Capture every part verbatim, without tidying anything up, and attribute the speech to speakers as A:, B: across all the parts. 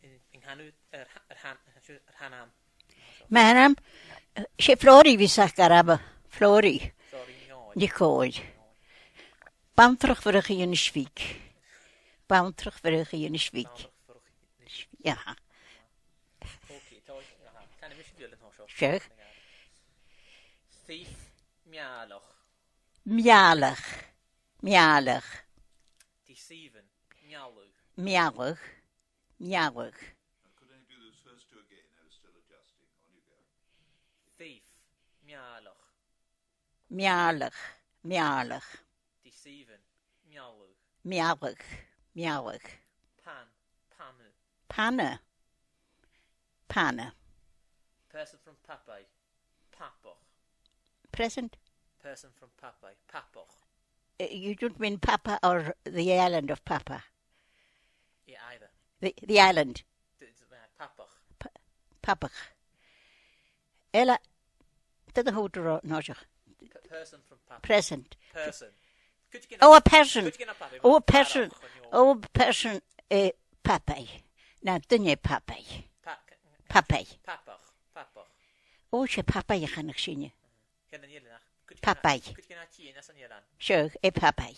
A: in hanw yr han yr hanam.
B: Manam, she Flori vi sakaraba, Flori,
A: Sorry, no.
B: Nicoid. Bantrach voor een in Schwiek. Bantrach voor een in Schwiek. Ja.
A: Oké, toch. Kan je misschien willen nog zo?
B: Zeg.
A: Thief, mialoch.
B: Mialig. Mialig.
A: Deceiven, mialig.
B: Mialig. Mialig.
C: Could I do those first two again? I was still adjusting. On you go.
A: Thief, mialoch.
B: Mialig. Mialig.
A: Deceiven, mialig.
B: Mialig. Mialig.
A: Pan, panu.
B: Panne. Panne.
A: Person from Papai, papoch.
B: Present?
A: Person from Papai, papoch.
B: Uh, you don't mean Papa or the island of Papa?
A: Yeah, either.
B: The, the island.
A: Papoch.
B: Pa- Papach. Ella. Did the hotel noja?
A: Person from Papai.
B: Present.
A: Person. Could you get
B: Oh, a person.
A: Could you get a
B: Oh, a person. Oh, a person. Uh, Papai. Now, dunye Papai. Papai.
A: Papoch. Papoch.
B: Oh, she Papai je gaan zien je.
A: Kennen jullie nog?
B: Papai.
A: Could you get a tea in as on
B: Sure, a Papai.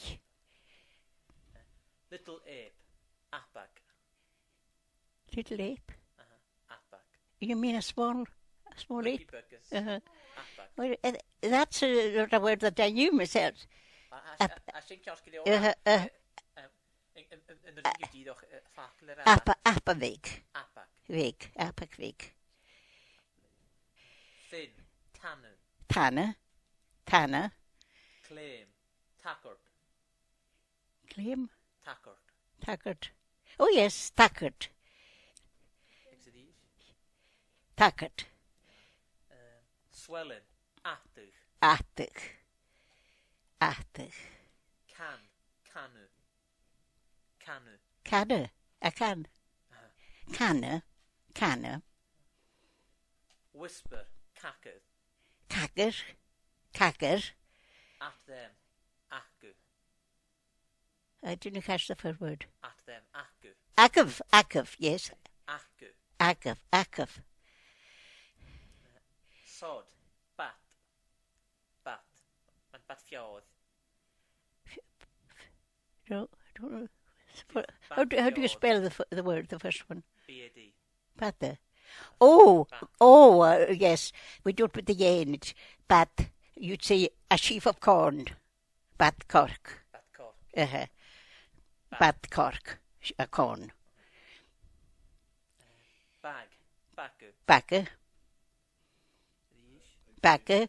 A: Little ape. Apag.
B: Little ape.
A: Uh-huh. Apag.
B: You mean a small, a small ape?
A: Burgers.
B: Uh-huh.
A: Apag.
B: Well, uh, that's a, a word that I knew myself.
A: I think jag skulle
B: Uh, uh,
A: en de ligger die toch vaker
B: Appa, Appaweek.
A: Apag.
B: Week, Appakweek.
A: Thin. Tannu.
B: Tanne. Tanne.
A: Claim. Takkert.
B: Claim.
A: Takkert.
B: Tackert. Oh, yes, Tackert.
A: Ik zie die.
B: Tackert.
A: Swellen. Attig.
B: Attig. Attig.
A: Can. Canu. Canu.
B: Canne. A can. Canne. Canne.
A: Whisper. Kakker.
B: Kakker. Kakker.
A: At them. Akku.
B: I didn't catch the first word.
A: At them. Akku.
B: Akkev. Akkev, yes.
A: Akku.
B: Akkev. Akkev.
A: Sod. Bat. Bat. En bat fjord.
B: No, I don't know. How do, how do you spell the f- the word, the first one?
A: B A D.
B: Batte. Oh, oh, uh, yes. We don't put the yen in it. Bat. You'd say a sheaf of corn. Bat cork.
A: Bat kork.
B: Uh-huh. Bat cork. A corn.
A: Bag. Bakku.
B: Bakke. Bakke.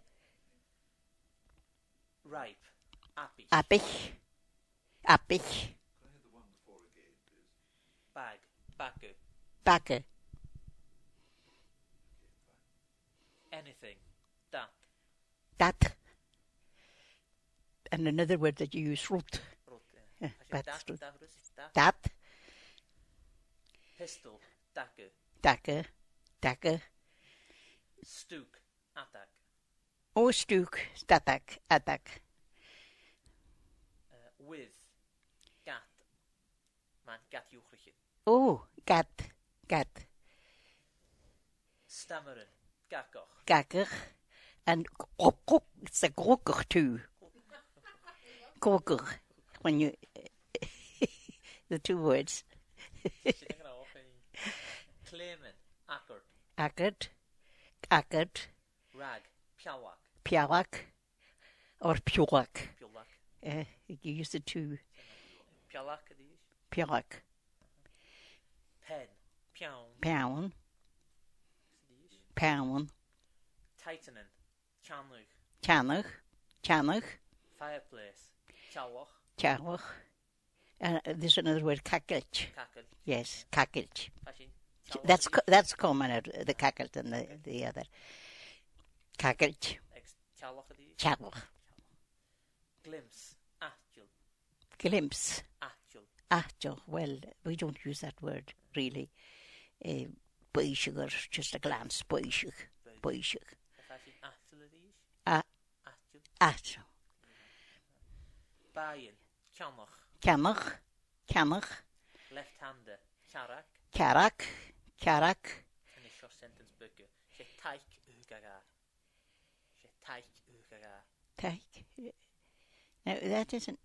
A: Ripe. Appy.
B: Appich. Appich.
C: Can I have the one before again, please?
A: Bag. Bakku.
B: Bakke.
A: Anything. Dat.
B: Dat. And another word that you use, root.
A: Rot.
B: Ja,
A: Dat.
B: dat is goed.
A: Dat. Dat.
B: Dat.
A: Pistol. Dakke.
B: Dakke. Dakke.
A: Stook. Attack.
B: Oh, stuk. Statak. Attack.
A: Uh, with. Gat. Man, gat joegetje.
B: Oh, gat. Gat.
A: Stammeren. Gakkoch.
B: Gakker. And krok. It's a krokker too. Krokker. When you. The two words.
A: Claimen. Akkert.
B: Akkert. Akkert.
A: Rag. Pjawak.
B: Pjawak. Or pjawak.
A: Pjawak.
B: Uh, you use the two.
A: Pjawak. Die is.
B: Pjawak.
A: Pen. Pjaun.
B: Pound.
A: Die is.
B: Pound.
A: Titanen. Chanug.
B: Channig. Channig.
A: Fireplace. Chawach.
B: Chawach. Uh, there's another word, kakelt.
A: Kakkel.
B: Yes, kakelt.
A: Fashion.
B: That's co- that's common, uh, the kakelt and the, the other. Kakelt.
A: Chawach. Die is.
B: Chawach.
A: Glimpse. Achel.
B: Glimpse.
A: Achel.
B: Achel. Well, we don't use that word, really. Uh, Boishig or just a glance. Boishig. Boishig.
A: Fashion. Achel. Die is.
B: Ah.
A: Achel.
B: Achel.
A: Baien. Chanach.
B: Camach. Camach.
A: Left-hander. Carrac.
B: Carrac. Carrac.
A: Finish your sentence bygge. She taik ugaga. She taik ugaga.
B: Taik. No, that isn't.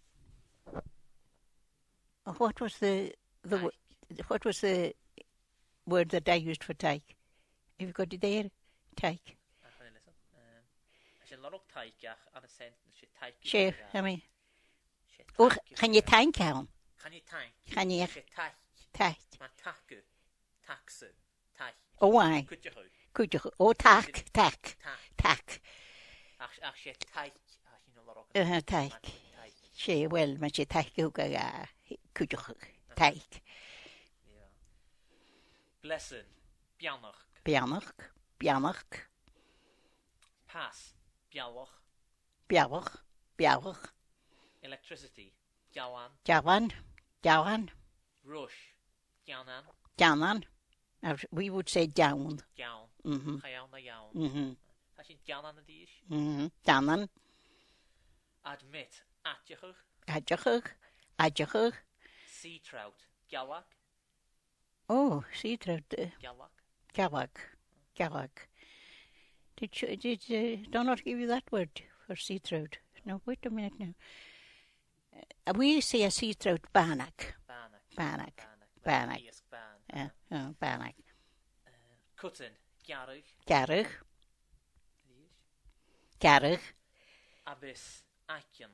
B: What was the the wo- what was the word that I used for taik? Have you got it there? Taik.
A: Ah, gaan listen. Um, als je lorg taikach aan de sentence, she taik
B: Sure.
A: ugaga.
B: I mean,
A: She
B: oh,
A: taik
B: can you
A: ugaga.
B: tank aan?
A: Kan je tank?
B: Can you
A: She taik.
B: taik?
A: Maar taku. Takse. Taik.
B: Oh, aye.
A: Kut je goed.
B: Could you? Oh, tack, tack,
A: Tak.
B: tack.
A: Ach, ach, she taik. Ach, je nou lorg.
B: Uh, taik.
A: Taik.
B: She well, maar she taik ook a could you taik?
A: Ja. Blessen. Bjannach.
B: Bianach, bianach,
A: Pas. Bjallach.
B: biawach, biawach.
A: Electricity. Jawan.
B: Jawan, jawan,
A: Rush. Janan.
B: janan. Uh, We would say down.
A: Jaun.
B: Mhm,
A: Jaun na jaun.
B: mhm,
A: Als je janan na dies.
B: mhm. Janan,
A: Admit. Atjachig.
B: adjachig, adjachig.
A: Sea trout. Gallak.
B: Oh, see through the
A: Gallak.
B: gawak, gawak. Did you, did uh, Donald give you that word for sea throat? No, wait a minute now. Uh, we say a sea throat bannock.
A: Banak.
B: Bannock.
A: Banak.
B: Banak.
A: Iesk ban.
B: Uh, oh, bannock.
A: Cutten. Garrig.
B: Garrig,
A: Dies.
B: garrig.
A: Abyss. Akjen.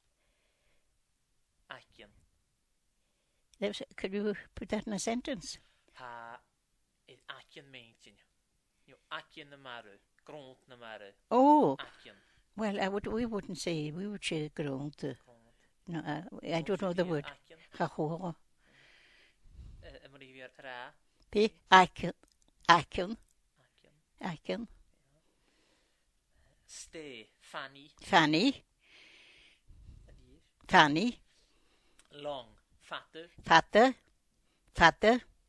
A: Akjen.
B: There's- Could you put that in a sentence?
A: Ha. It akjen meentje. Jo, akjen na maru. Grond na maru.
B: Oh,
A: Akjen.
B: well, I would. We wouldn't say. We would say grond.
A: Grond.
B: No, uh, I don't know the word.
A: Akjen.
B: Gahoor.
A: En maar weer ra.
B: P. Aken. Aken.
A: Akjen.
B: Aken.
A: Ste. Fanny.
B: Fanny.
A: Dies.
B: Fanny.
A: Long. Fatte.
B: Fatte. Fatte.